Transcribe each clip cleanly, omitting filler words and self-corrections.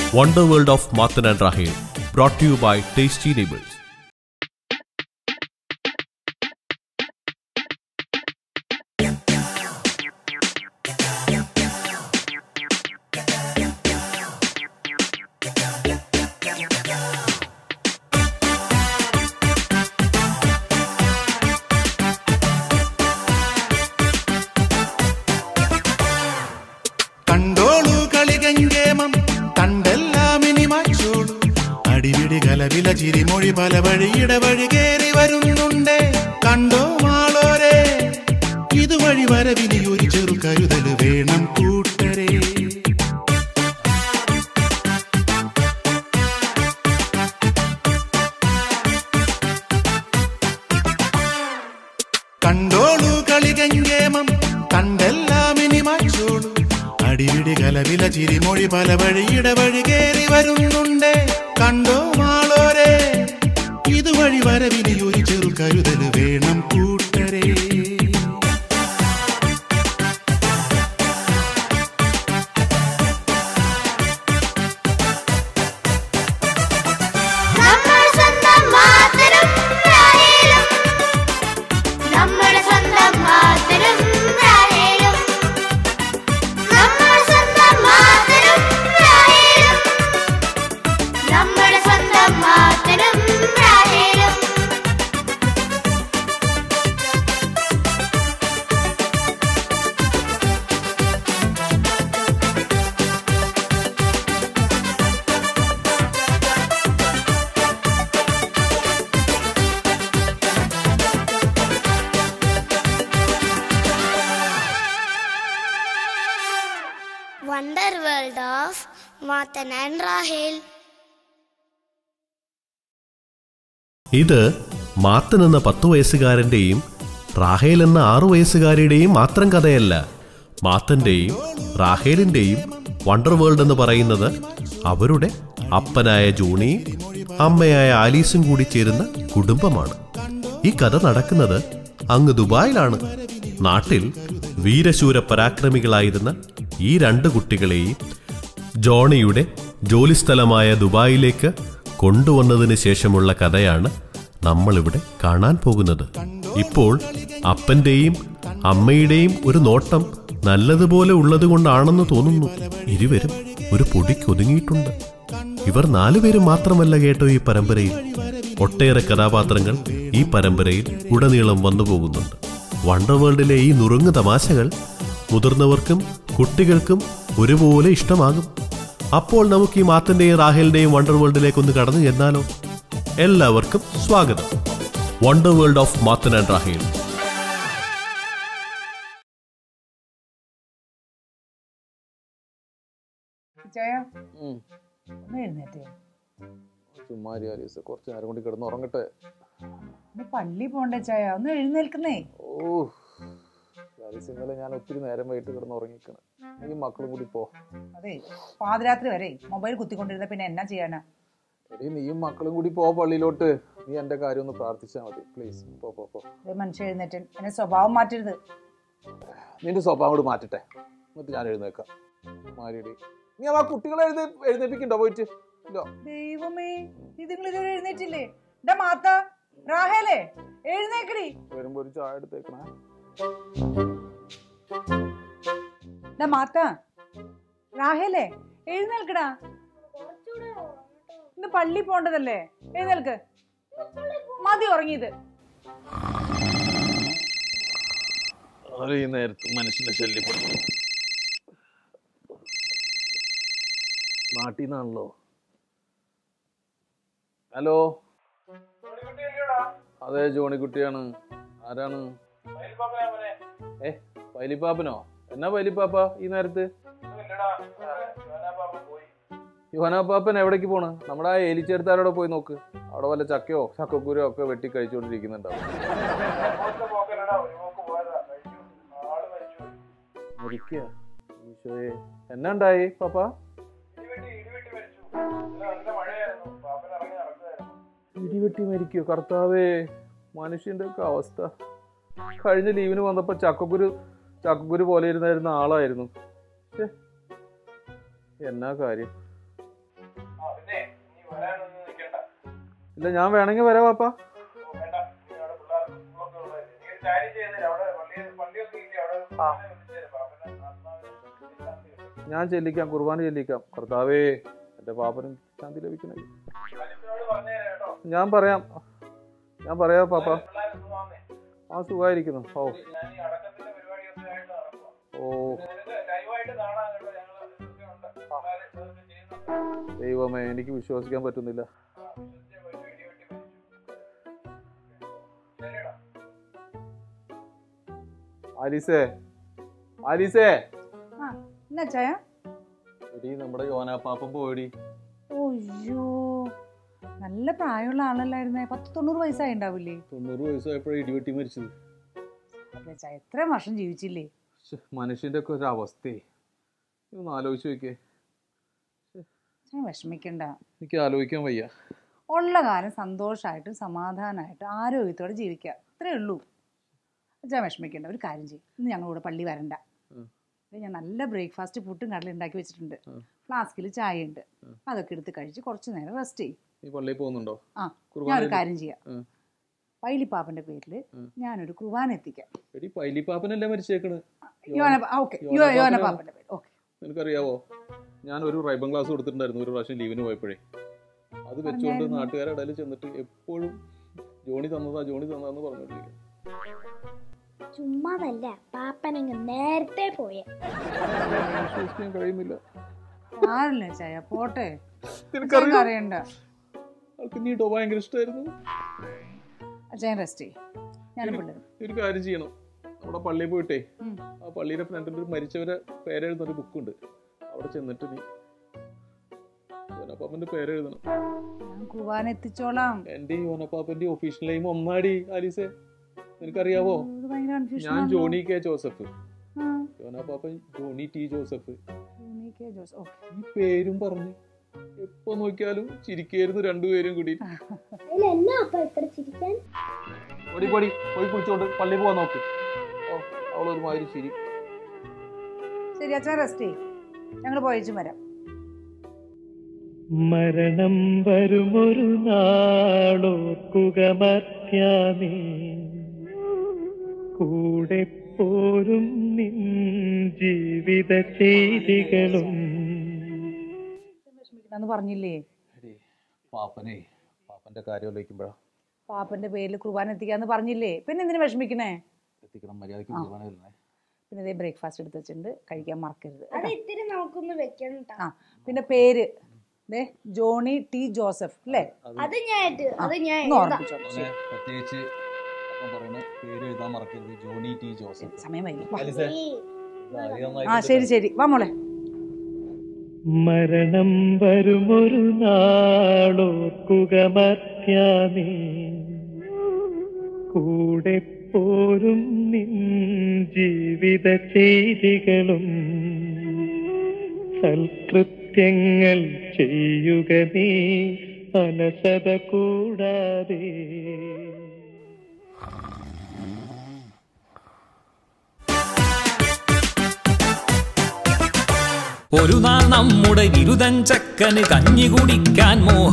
Wonder World of Marthan and Rahel, brought to you by Tasty Neighbors. ചിരിമൊഴി പല വഴിയിട വഴി കേറി വരുന്നുണ്ട് കണ്ടോ മാളോരെ ഇതുവഴി വരവിനി ഒരു ചെറു കരുതൽ വേണം കൂട്ടരെ കണ്ടോളൂ കളികങ്കേമം കണ്ടെല്ലാം ഇനി മാച്ചോളൂ അടിപിടി കലവില ചിരിമൊഴി പല വഴിയിട വഴി കേറി വരുന്നുണ്ട് കണ്ടോ മാളോരെ ഇതുവഴി വരവിനി ഒരു ചെറു കരുതൽ വേണം കൂട്ടരെ Wonder World of Marthan and Rahel. ഇത് മാത്തൻ എന്ന 10 വയസ്സുകാരൻ്റെയും റാഹേൽ എന്ന 6 വയസ്സുകാരിയുടെയും മാത്രം കഥയല്ല. മാത്തൻ്റെയും റാഹേലിൻ്റെയും വണ്ടർ വേൾഡ് എന്ന് പറയുന്നത് അവരുടെ അപ്പനായ ജോണിയും അമ്മയായ ആലീസും കൂടി ചേരുന്ന കുടുംബമാണ്. ഈ കഥ നടക്കുന്നത് അങ്ങ് ദുബായിലാണ്. നാട്ടിൽ വീരശൂര പരാക്രമികളായിരുന്ന ഈ 2 കുട്ടികളെയും ജോണിയുടെ ജോലിസ്ഥലമായ ദുബായിലേക്ക് കൊണ്ടുവന്നതിന് ശേഷമുള്ള കഥയാണ് നമ്മളിവിടെ കാണാൻ പോകുന്നത്. ഇപ്പോൾ അപ്പൻ്റെയും അമ്മയുടെയും ഒരു നോട്ടം നല്ലതുപോലെ ഉള്ളതുകൊണ്ടാണെന്ന് തോന്നുന്നു. ഇരുവരും ഒരു പൊടിക്കൊതുങ്ങിയിട്ടുണ്ട്. ഇവർ 4 പേരും മാത്രമല്ല കേട്ടോ ഈ പരമ്പരയിൽ. ഒട്ടേറെ കഥാപാത്രങ്ങൾ ഈ പരമ്പരയിൽ ഉടനീളം വന്നു പോകുന്നുണ്ട്. വണ്ടർ വേൾഡിലെ ഈ നുറുങ്ങ് തമാശകൾ മുതിർന്നവർക്കും കുട്ടികൾക്കും ഒരുപോലെ ഇഷ്ടമാകും. അപ്പോൾ നമുക്ക് ഈ മാത്തൻ്റെയും റാഹേലിൻ്റെയും വണ്ടർ വേൾഡിലേക്കൊന്ന് കടന്നു ചെന്നാലോ? എല്ലാവർക്കും സ്വാഗതം. Wonder world of Mathan and Rahel. കുറച്ചു നേരം കൂടി കിടന്ന് ഉറങ്ങട്ടെ. പള്ളി പോണ്ടേ ചായ, ഒന്ന് എഴുന്നേൽക്കുന്നേ. ഇന്നലെ ഞാൻ ഒത്തിരി നേരം വൈകിട്ട് കിടന്ന് ഉറങ്ങിക്കണം. നീ മക്കളും കൂടി പോ. അതെ, പാതിരാത്രി വരെ മൊബൈൽ കുത്തിക്കൊണ്ടിരുന്ന പിന്നെ എന്നാ ചെയ്യാനാ? നീയും മക്കളും കൂടി പോ പള്ളിയിലോട്ട്. നീ എന്റെ കാര്യം ഒന്ന് പ്രാർത്ഥിച്ചാ മതി പ്ലീസ്. പോ പോ പോ. മനുഷ്യ എഴുന്നേറ്റൻ, എന്നെ സ്വഭാവം മാറ്റരുത്. നിന്റെ സ്വഭാവം കൂടി മാറ്റട്ടെ, എന്നിട്ട് ഞാൻ എഴുന്നേക്കാം. മാരിടി, നീ ആ കുട്ടികളെ എഴുന്നേപ്പിക്കണ്ടോ പോയിട്ട്? ദൈവമേ, ഇതുങ്ങളിതുവരെ എഴുന്നേറ്റില്ലേ? മാത്ത റാഹേലേ, എഴുന്നേക്കടി. വരുമ്പോ ഒരു ചായ എടുത്തേക്കണേ. മാത്ത റാഹേലേ, എഴുന്നേൽക്കടാ. ഇന്ന് പള്ളി പോണ്ടതല്ലേ, എഴുന്നേൽക്ക്. മതി ഉറങ്ങിയത്. ഈ നേരത്ത് മനുഷ്യനെ ശല്യപ്പെടുത്തും. നാട്ടിൽ നിന്നാണല്ലോ. ഹലോ, അതെ ജോണിക്കുട്ടിയാണ്. ആരാണ്? വൈലിപ്പാപ്പനോ? എന്നാ വൈലിപ്പാപ്പ ഈ നേരത്ത്? യുവനാപ്പാപ്പൻ എവിടേക്ക് പോണ്? നമ്മുടെ ആ എലിച്ചേർത്താരോടെ പോയി നോക്ക്. അവിടെ വല്ല ചക്കയോ ചക്കക്കുരോ ഒക്കെ വെട്ടി കഴിച്ചുകൊണ്ടിരിക്കുന്നുണ്ടാവും. എന്നാ ഉണ്ടായി പാപ്പ? ഇടിവെട്ടി മരിക്കോ? കർത്താവേ, മനുഷ്യന്റെ ഒക്കെ അവസ്ഥ. കഴിഞ്ഞ ലീവിന് വന്നപ്പോ ചക്കക്കുരു പോലെ ഇരുന്നായിരുന്ന ആളായിരുന്നു. എന്നാ കാര്യം. ഇല്ല, ഞാൻ വേണമെങ്കിൽ വരാം പാപ്പ. ഞാൻ ചെല്ലിക്കാം, കുർബാന ചെല്ലിക്കാം. കർത്താവേ, എന്റെ പാപ്പനും ശാന്തി ലഭിക്കണേ. ഞാൻ പറയാം പാപ്പ. ആ, സുഖമായിരിക്കുന്നു. ഓ ദൈവമേ, എനിക്ക് വിശ്വസിക്കാൻ പറ്റുന്നില്ല. ആലീസേ, എടി നമ്മുടെ യോനാപ്പാപ്പൻ പോയടി. ഓയ്യോ, നല്ല പ്രായമുള്ള ആളല്ലായിരുന്നേ. 90 വയസ്സായി ഉണ്ടാവില്ലേ? 90 വയസ്സായപ്പോഴേ ഇടിവെട്ടി മരിച്ചത്. എത്ര വർഷം ജീവിച്ചില്ലേ? മനുഷ്യന്റെ ഒക്കെ ഒരു അവസ്ഥയെ ഒന്ന് ആലോചിച്ച് നോക്കിയേ. വിഷമിക്കണ്ട, എനിക്ക് ആലോചിക്കാൻ വയ്യ. ഉള്ള കാലം സന്തോഷമായിട്ടും സമാധാനമായിട്ടും ആരോഗ്യത്തോടെ ജീവിക്കുക, അത്രേ ഉള്ളൂ. അച്ഛാ വിഷമിക്കണ്ട. ഒരു കാര്യം ചെയ്യും, ഇന്ന് ഞങ്ങളിവിടെ പള്ളി വരണ്ട. ഞാൻ നല്ല ബ്രേക്ക്ഫാസ്റ്റ് പുട്ടും കടല ഉണ്ടാക്കി വെച്ചിട്ടുണ്ട്. ഫ്ലാസ്കിൽ ചായ ഉണ്ട്, അതൊക്കെ എടുത്ത് കഴിച്ച് കുറച്ച് നേരം റെസ്റ്റ് ചെയ്യും. പള്ളിയിൽ പോകുന്നുണ്ടോ? ആ, ഞാനൊരു കാര്യം ചെയ്യാം. പൈലിപ്പാപ്പന്റെ പേരില് ഞാനൊരു കുർബാന എത്തിക്കാം. പൈലിപ്പാപ്പനല്ലേ മരിച്ചേക്കണ്? യോനപ്പാപ്പന്റെ പേര്. ഓക്കെ. നിനക്കറിയാവോ, ഞാൻ ഒരു റൈബൺ ക്ലാസ് കൊടുത്തിട്ടുണ്ടായിരുന്നു ഒരു പ്രാവശ്യം ലീവിന് പോയപ്പോഴേ. അത് വെച്ചുകൊണ്ട് നാട്ടുകാരുടെ ഇടയിൽ ചെന്നിട്ട് എപ്പോഴും ജോണി തന്നതാന്ന് പറഞ്ഞോണ്ടിരിക്കും. ചുമ്മാതല്ല, പാപ്പനങ്ങ് നേരത്തെ പോയെ. വിശ്വസിക്കാൻ കഴിയുന്നില്ല. പോട്ടെ, അറിയണ്ട. ആൾക്ക് നീട്ടോ ഭയങ്കര ഇഷ്ടമായിരുന്നു. അച്ഛൻ റെസ്റ്റ് ചെയ്യും. ഒരു കാര്യം ചെയ്യണം, നമ്മുടെ പള്ളിയിൽ പോയിട്ടേ ആ പള്ളിയുടെ ഫ്രണ്ടിൽ മരിച്ചവരെ പേരെഴുതുന്നൊരു ബുക്കുണ്ട്. അവിടെ ചെന്നിട്ട് നീ യോനപ്പാപ്പന്റെ പേരെഴുതണം. കുർബാന എത്തിച്ചോളാം. എന്റെ യോനപ്പാപ്പന്റെ ഒഫീഷ്യൽ നെയിം ഒന്നാടി ആലീസേ. നിനക്കറിയാവോ, ഞാൻ ജോണി കെ ജോസഫ്, യോനപ്പാപ്പൻ ജോണി ടി ജോസഫ്. ഈ പേരും പറഞ്ഞ് എപ്പോ നോക്കിയാലും ചിരിക്കായിരുന്നു രണ്ടുപേരും കൂടി. പോയി കുളിച്ചോണ്ട് പള്ളി പോവാൻ നോക്ക്. അവളൊരുമാതിരി ചിരി. ശരി അച്ഛൻ റെസ്റ്റ് ചെയ്യും, ഞങ്ങൾ പോയച്ചും വരാം. മരണം വരുമൊരു നാളോർക്കുക മർത്യാനേ, കൂടെ പോരും നിൻ ജീവിത ചെയ്തികളും. പറഞ്ഞില്ലേ പാപ്പന്റെ കാര്യം ആലോചിക്കുമ്പോഴാ. പാപ്പന്റെ പേരിൽ കുർബാന എത്തിക്കാന്ന് പറഞ്ഞില്ലേ, പിന്നെ എന്തിനു വിഷമിക്കണേ? എത്തിക്കണം, മര്യാദയ്ക്ക് കുർബാന തരണേ. പിന്നെ ഇതേ ബ്രേക്ക്ഫാസ്റ്റ് എടുത്ത് വെച്ചിട്ടുണ്ട്, കഴിക്കാൻ മറക്കരുത്. ആ, പിന്നെ പേര് ജോണി ടി ജോസഫ് അല്ലേ? പ്രത്യേകിച്ച് പേര് എഴുതാൻ മറക്കരുത്, ജോണി ടി ജോസഫ്. സമയം വൈകി. ശരി ശരി, വാ മോളെ. മരണം വരുമൊരു നാളോർക്കുക മർത്യാനേ, കൂടെ പോരും നിൻ ജീവിത ചെയ്തികളും. സൽകൃത്യങ്ങൾ ചെയ്യുക നീ അലസത കൂടാതെ. ഒരു നാൾ നമ്മുടെ ബിരുദൻ ചക്കന് കഞ്ഞി കുടിക്കാൻ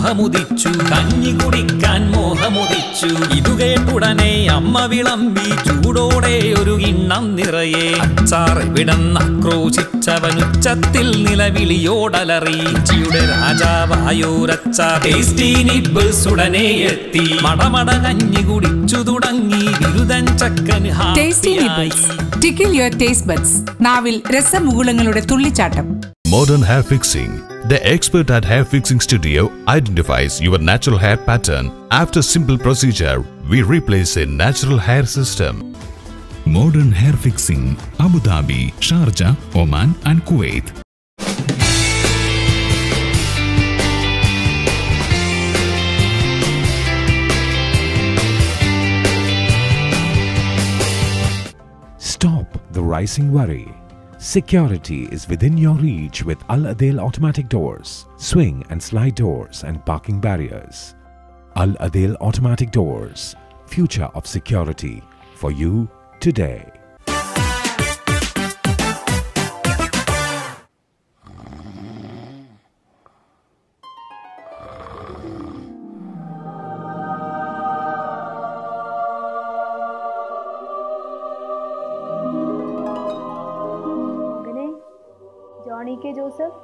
മോഹമുദിച്ചു. ഇതു കേട്ടുടനെ അമ്മ വിളമ്പി ചൂടോടെ ഒരു കിണ്ണം നിറയെ അച്ചാറ് വിടന്ന് ആക്രോശിച്ചവനുച്ചത്തിൽ നിലവിളിയോടലറി. രുചിയുടെ രാജാവായോരച്ചാർ ടേസ്റ്റി നിബ്ബിൾസ് ഉടനെ എത്തി. മടമട കഞ്ഞി കുടിച്ചു തുടങ്ങി ബിരുദൻ ചക്കന് ഹാപ്പിയായി. Tickle your taste buds. നാവിൽ രസമുകുളങ്ങളുടെ തുള്ളിച്ചാട്ടം. Modern hair fixing. The expert at Hair Fixing Studio identifies your natural hair pattern. After simple procedure, we replace a natural hair system. Modern Hair Fixing, Abu Dhabi, Sharjah, Oman and Kuwait. Stop the rising worry. Security is within your reach with Al Adel automatic doors, swing and slide doors and parking barriers. Al Adel automatic doors, future of security for you today. K Joseph,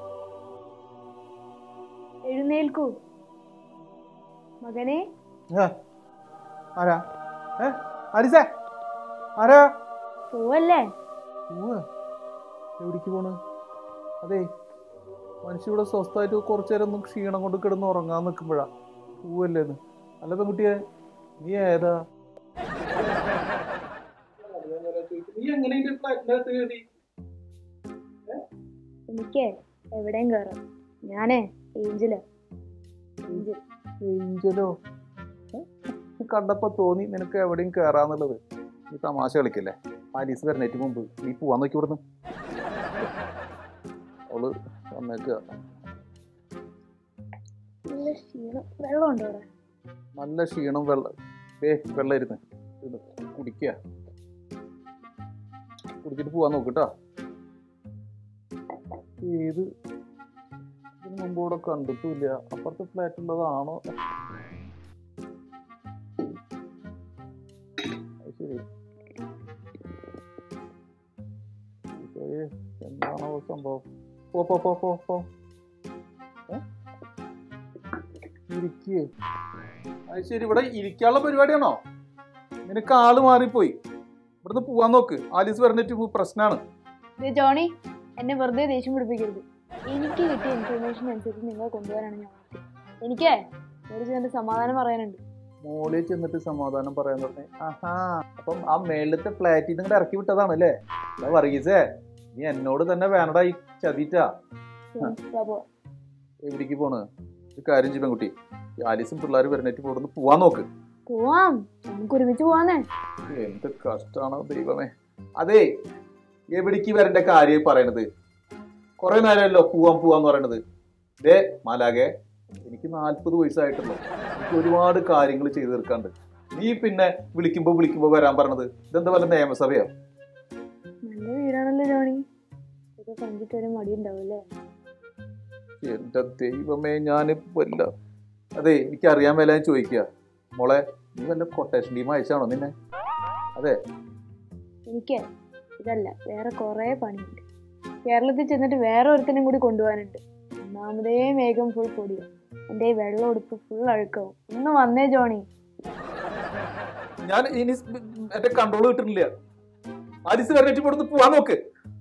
എഴുന്നേൽക്കൂ മകനെ. ആരാ? ആരിസേ ആരാ? പോവല്ലേ? എവിടേക്ക് പോണ്? അതെ, മനുഷ്യ ഇവിടെ സ്വസ്ഥമായിട്ട് കുറച്ചു നേരം ഒന്നും ക്ഷീണം കൊണ്ട് കിടന്ന് ഉറങ്ങാൻ നിൽക്കുമ്പോഴാ പൂവല്ലേന്ന്. അല്ല പെൺകുട്ടിയെ, നീ ഏതാ? എനിക്ക് എവിടെയും കയറാം. ഞാനേ ഏഞ്ചലോ. ഏഞ്ചലോ? കണ്ടപ്പോ തോന്നി നിനക്ക് എവിടെയും കേറാന്നുള്ളത്. നീ തമാശ കളിക്കല്ലേ? ആലീസ് വരണേറ്റ് മുമ്പ് നീ പോവാൻ നോക്കി ഇവിടുന്ന്. അവള് വന്നേക്കുക. വെള്ളം ഉണ്ടോ അവിടെ? നല്ല ക്ഷീണം. വെള്ളം ഇരുന്ന് കുടിക്കുക. കുടിച്ചിട്ട് പോവാൻ നോക്കിട്ടാ. ഏത് ഇതിന് മുമ്പ് ഇവിടെ കണ്ടിട്ടില്ല. അപ്പുറത്തെ ഫ്ലാറ്റുള്ളതാണോ? ശരി, എന്താണോ സംഭവം? പോ ഇരിക്കേ. അത് ശരി, ഇവിടെ ഇരിക്കാനുള്ള പരിപാടിയാണോ? നിനക്ക് ആള് മാറിപ്പോയി. ഇവിടുന്ന് പോവാൻ നോക്ക്. ആലീസ് പറഞ്ഞിട്ട് പ്രശ്നമാണ്. ജോണി, എന്നെ വെറുതെ ദേഷ്യം പിടിപ്പിക്കരുത്. എനിക്ക് കിട്ടിയ ഇൻഫർമേഷൻ അനുസരിച്ച് നിങ്ങൾ കൊണ്ടുപോകാനാണ് ഞാൻ. എനിക്ക് ഒരു ചെന്നിട്ട് സമാധാനം പറയാനുണ്ട്. മോളിൽ ചെന്നിട്ട് സമാധാനം പറയാൻ പറഞ്ഞേ? ആഹാ, അപ്പം ആ മേളത്തെ ഫ്ലാറ്റിൽ നിന്ന് ഇറക്കി വിട്ടതാണ് അല്ലേ? വർഗീസേ, നീ എന്നോട് തന്നെ വേണടാ ഈ ചതിറ്റാ. എവിടേക്ക് പോണ്? ഒരു കാര്യം ചെയ്യും പെൺകുട്ടി, ആലീസും പിള്ളേർ വരണേറ്റ് പോടുന്ന് പോവാൻ നോക്ക്. പോവാം, നമുക്ക് ഒരുമിച്ച് പോവാന്നേ. എന്ത് കഷ്ടാണോ ദൈവമേ. അതെ, എവിടേക്ക് വരേണ്ട കാര്യം പറയണത്? കുറെ നേരമല്ലോ പോവാന്ന് പറയണത്. ദേ മാലാകെ, എനിക്ക് 40 വയസ്സായിട്ടുള്ളൂ. എനിക്ക് ഒരുപാട് കാര്യങ്ങൾ ചെയ്തു തീർക്കാണ്ട്. നീ പിന്നെ വിളിക്കുമ്പോ വരാൻ പറഞ്ഞത് ഇതെന്താ വല്ല നിയമസഭയോ? നല്ല വീടാണല്ലോ ജോണി. ഇതൊക്കെ കണ്ടിട്ട് ഒരു മടി ഉണ്ടാവൂല്ലേ? എന്റെ ദൈവമേ, വല്ല അതെ എനിക്കറിയാൻ മേലെ ചോദിക്കുക. മോളെ, നീ വല്ല കൊട്ടേഷൻ ടീം അയച്ചാണോ നിന്നെ? അതെ, എനിക്ക് ഇതല്ല, വേറെ കുറെ പണിയുണ്ട്. കേരളത്തിൽ ചെന്നിട്ട് വേറെ ഒരുത്തനും കൂടി കൊണ്ടുപോകാനുണ്ട്. ഒന്നാമതേ മേഘം ഫുൾ പൊടിയോ, എന്റെ വെള്ളം ഉടുപ്പ് ഫുൾ അഴുക്കാവും. ഒന്ന് വന്നേ ജോണി. ഞാൻ ഇനി എന്റെ കൺട്രോൾ കിട്ടുന്നില്ല. ആലീസ് വരണിട്ട് കൊടുത്ത് പോവാൻ നോക്ക്.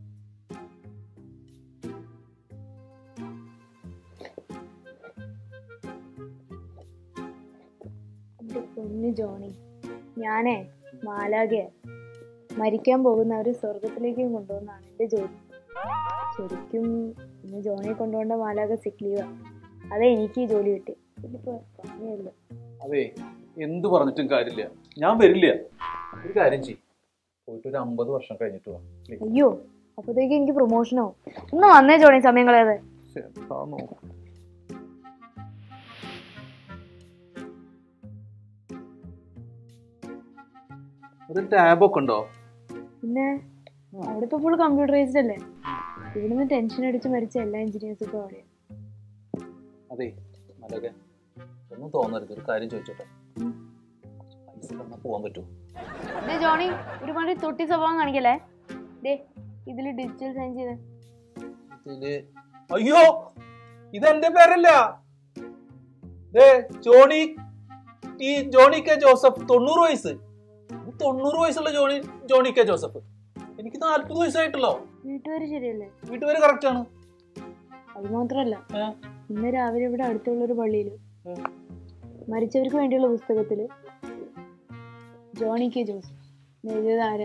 എന്റെ പൊന്നു ജോണി, ഞാനേ മാലാകെ മരിക്കാൻ പോകുന്നവര് സ്വർഗത്തിലേക്കും കൊണ്ടുപോകുന്നതാണ് എന്റെ ജോലി. ശരിക്കും ഇന്ന് ജോണിയെ കൊണ്ടുപോകേണ്ട മാലാക സിക്ക് ലീവാ. അതെ, എനിക്ക് ഈ ജോലി കിട്ടി. ഇതിപ്പോ പറഞ്ഞല്ലോ. അതെ, എന്ത് പറഞ്ഞിട്ടും കാര്യമില്ല. ഞാൻ വരില്ല. ഒരു കാര്യം ചെയ്യും, പോയിട്ട് ഒരു 50 വർഷം കഴിഞ്ഞിട്ട് വാ. അയ്യോ, അപ്പത്തേക്ക് എനിക്ക് പ്രൊമോഷനോ? ഒന്ന് വന്നേ ജോണി, സമയം കളയാതെ. ടാബ് ഒക്കെ ഉണ്ടോ? പിന്നെ അവിടെ ഇപ്പൊ ഫുൾ കമ്പ്യൂട്ടറൈസ്ഡ് അല്ലേ? ഇവിടുന്ന് ടെൻഷൻ അടിച്ച് മരിച്ച എല്ലാ എഞ്ചിനീയേഴ്സും ഇപ്പൊ അവിടെയാണ്. അതെ മലകെ, ഒന്നും തോന്നരുത്. ഒരു കാര്യം ചോദിച്ചോട്ടെ, പൈസ തന്നാ പോവാൻ പറ്റുമോ? ജോണി, ഒരുപാട് തൊട്ടി സ്വഭാവം കാണിക്കല്ലേ? ഇതില് ഡിജിറ്റൽ സൈൻ ചെയ്ത്. അയ്യോ, ഇതെന്റെ പേരല്ല. ജോണി കെ ജോസഫ്, 90 വയസ്സ്. 90 വയസ്സുള്ള ജോണി കെ ജോസഫ്. എനിക്ക് 40 വയസ്സായിട്ടുള്ളോ? വീട്ടുപേര് ശരിയല്ലേ? വീട്ടുപേര് കറക്റ്റ് ആണ്. അത് മാത്രല്ല, ഇന്ന് രാവിലെ ഇവിടെ അടുത്തുള്ള ഒരു പള്ളിയില് മരിച്ചവർക്ക് വേണ്ടിയുള്ള പുസ്തകത്തില് ജോണി കെ ജോസഫ് എഴുതിയത് ആരാ?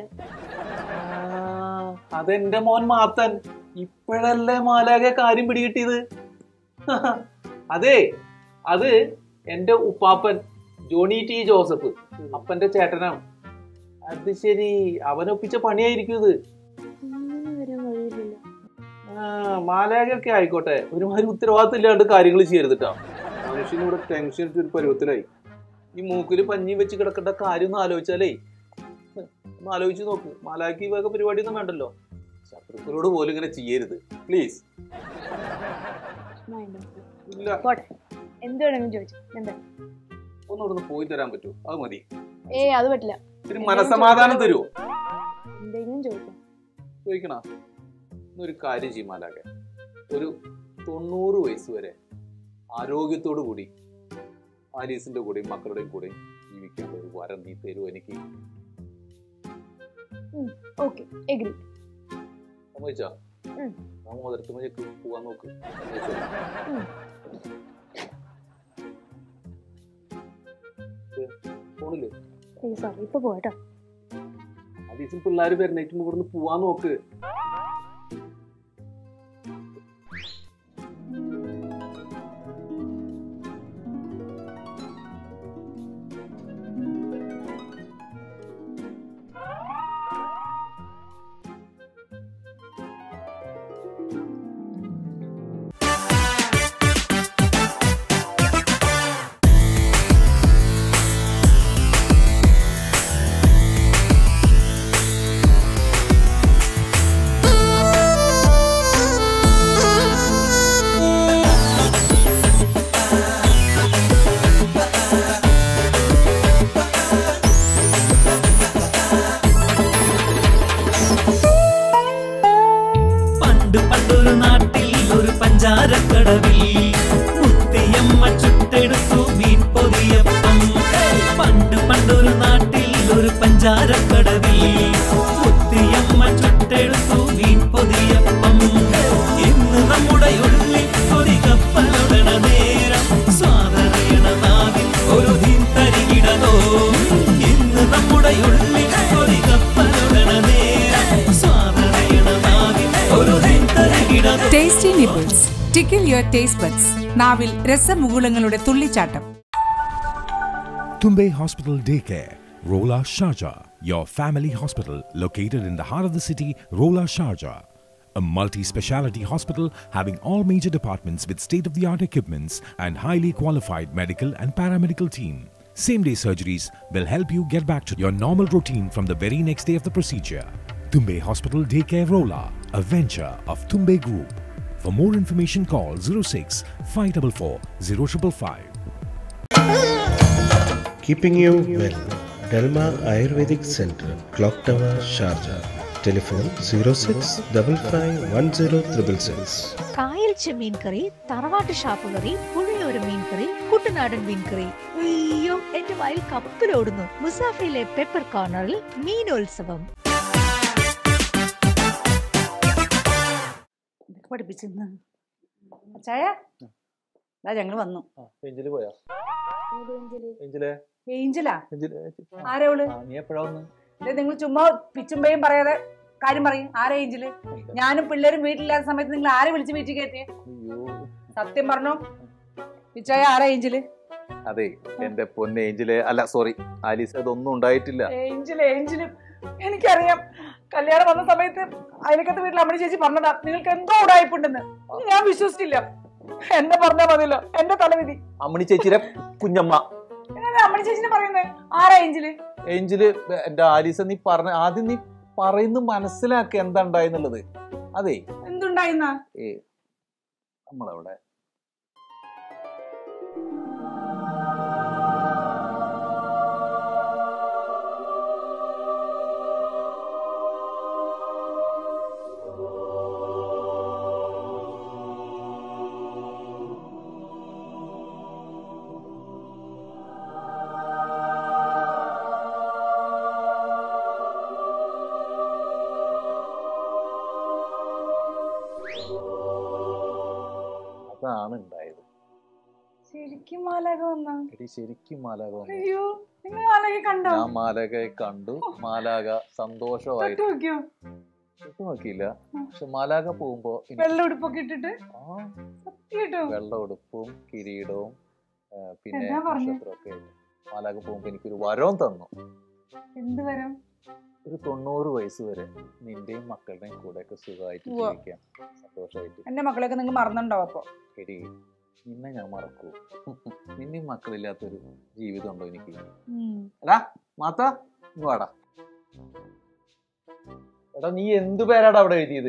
അതെന്റെ മോൻ മാത്തൻ. ഇപ്പോഴല്ലേ മാലാകെ കാര്യം പിടികിട്ടിയത്? അതെ, അത് എന്റെ ഉപ്പാപ്പൻ ജോണി ടി ജോസഫ്, അപ്പന്റെ ചേട്ടനാണ്. അത് ശരി, അവനൊപ്പിച്ച പണിയായിരിക്കും ഇത്. മാലാകയൊക്കെ ആയിക്കോട്ടെ, ഒരുമാതിരി ഉത്തരവാദിത്തം ഇല്ലാണ്ട് കാര്യങ്ങൾ ചെയ്യരുതിട്ടാ. മനുഷ്യനിവിടെ ടെൻഷൻ അടിച്ചൊരു പരുവത്തിലായി. ഈ മൂക്കില് പഞ്ഞി വെച്ച് കിടക്കേണ്ട കാര്യം ഒന്ന് ആലോചിച്ചാലേ, ഒന്ന് ആലോചിച്ച് നോക്ക്. മാലാക്ക് ഈ വക പരിപാടിയൊന്നും വേണ്ടല്ലോ. ശത്രുക്കളോട് പോലും ഇങ്ങനെ ചെയ്യരുത് പ്ലീസ്. ഒന്നുകൂടെ പോയി തരാൻ പറ്റുമോ? അത് മതി. അത് പറ്റില്ല. മനസമാധാനം തരുമോ? എന്തെങ്കിലും ചോദിക്കണം. ചോദിക്കണ? ഒരു കാര്യം ചെയ്യും മാലാകെ, ഒരു 90 വയസ്സ് വരെ ആരോഗ്യത്തോടു കൂടി ആലീസിന്റെ കൂടെയും മക്കളുടെയും കൂടെയും ജീവിക്കേണ്ട ഒരു വരം നീ തരുമോ എനിക്ക്? സമ്മതിച്ചാ? മോതിരത്തുമ്മക്ക് പോവാൻ നോക്ക്. ഫോണില് ഇപ്പൊ പോട്ടോ. ആലീസും പിള്ളേര് വരുന്നേറ്റ് ഇവിടുന്ന് പോവാൻ നോക്ക്. Tasty Nibbles. Tickle your taste buds. നാവിൽ രസമുകുളങ്ങളുടെ തുള്ളിച്ചാട്ടം. Tumbay Hospital Daycare, Rola Sharjah, your family hospital located in the heart of the city, Rola Sharjah. A multi-speciality hospital having all major departments with state-of-the-art equipments and highly qualified medical and paramedical team. Same-day surgeries will help you get back to your normal routine from the very next day of the procedure. Tumbay Hospital Daycare Rola, a venture of Tumbay Group. For more information, call 06 544 0555. Keeping you well. Delma Ayurvedic Center, Clock Tower, Sharjah. Telephone 0655106666. കായൽ ചെമ്മീൻ കറി, തറവാട്ട് shop കറി, പുഴയോര മീൻ കറി, കുട്ടനാടൻ മീൻ കറി. അയ്യോ, എന്റെ വായിൽ കപ്പലോടുന്നു. മുസാഫയിലെ pepper കോർണറിൽ മീനോത്സവം. പഠിപ്പിച്ചിരുന്നു ചായ ഞങ്ങള് വന്നു. നിങ്ങൾ ചുമ്മാ പിച്ചുമ്പയും പറയാതെ കാര്യം പറയും. ആരാ ഏഞ്ചല്? ഞാനും പിള്ളേരും വീട്ടിലില്ലാത്ത സമയത്ത് നിങ്ങൾ ആരെ വിളിച്ച് വീട്ടിൽ കയറ്റിയേ? സത്യം പറഞ്ഞോ പിച്ചായ, ആരാ ഏഞ്ചല്? അതെ, എന്റെ പൊന്നെ ഏഞ്ചല്. അല്ല സോറി ആലീസ്, അതൊന്നും ഉണ്ടായിട്ടില്ല. ഏഞ്ചല് എനിക്കറിയാം. കല്യാണം വന്ന സമയത്ത് അയലക്കത്തെ വീട്ടിൽ അമ്മണി ചേച്ചി പറഞ്ഞതാ നിങ്ങൾക്ക് എന്തോ ഉടായ്പുണ്ടെന്ന്. ഞാൻ വിശ്വസിച്ചില്ല. എന്നെ പറഞ്ഞാ മതിയല്ലോ, എന്റെ തലവിധി. അമ്മണി ചേച്ചിയുടെ കുഞ്ഞമ്മ. അമ്മണി ചേച്ചിനെ പറയുന്നത് ആരാ ഏഞ്ചല്? ഏഞ്ചല് എന്റെ ആലീസ, നീ പറഞ്ഞ ആദ്യം നീ പറയുന്ന മനസ്സിലാക്ക എന്താ ഉണ്ടായെന്നുള്ളത്. അതെ, എന്തുണ്ടായിന്നാ? നമ്മളവിടെ അതാണ് ഉണ്ടായത്. ശരിക്കും മാലാഖ വന്നാ? ശരിക്കും മാലാഖ വന്നു. അയ്യോ, നിങ്ങൾ മാലാഖയെ കണ്ടോ? ഞാൻ മാലാഖയെ കണ്ടു. മാലാഖ സന്തോഷമായിരുന്നു. നോക്കിയില്ല, പക്ഷെ മാലാഖ പോകുമ്പോ വെള്ള ഉടുപ്പൊക്കെ ഇട്ടിട്ട്, വെള്ള ഉടുപ്പും കിരീടവും പിന്നെ നക്ഷത്രമൊക്കെ മാലാഖ പോകുമ്പോ എനിക്കൊരു വരവും തന്നു. എന്ത് വരം? ഒരു 90 വയസ്സ് വരെ നിന്റെയും മക്കളുടെയും കൂടെ ഒക്കെ സുഖമായിട്ട് ജീവിക്കാം, സന്തോഷമായിട്ട്. എന്റെ മക്കളെയൊക്കെ നിങ്ങൾ മറന്നുണ്ടാവും. അപ്പൊ എടി, നിന്നെ ഞാൻ മറക്കൂ? നിന്നെയും മക്കളില്ലാത്തൊരു ജീവിതം ഉണ്ടോ എനിക്ക്? എടാ മാത്ത, ഇങ്ങ് വാടാ. എടാ, നീ എന്തു പേരാടാ അവിടെ എഴുതിയത്?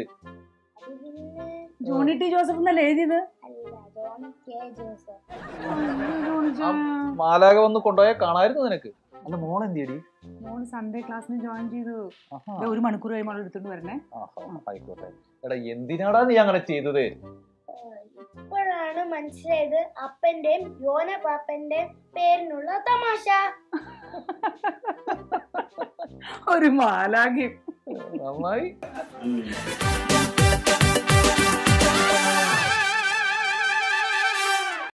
ജോണി ടി ജോസഫ് എന്നല്ലേ എഴുതിയത്? മാലാഖ വന്ന് കൊണ്ടുപോയാൽ കാണായിരുന്നു നിനക്ക്. അല്ല മോൾ എന്തിയടി? മോള് സൺഡേ ക്ലാസ്സിന് ജോയിൻ ചെയ്തു. 1 മണിക്കൂർ കഴിയുമ്പോൾ എടുത്തോണ്ട് വരണേ. ആയിക്കോട്ടെ. എടാ എന്തിനാടാ നീ അങ്ങനെ ചെയ്തത്? ഇപ്പോഴാണ് മനസ്സിലായത് അപ്പന്റെയും യോന പാപ്പന്റെയും പേരിനുള്ള തമാശ. ഒരു മാലാഖി. നന്നായി.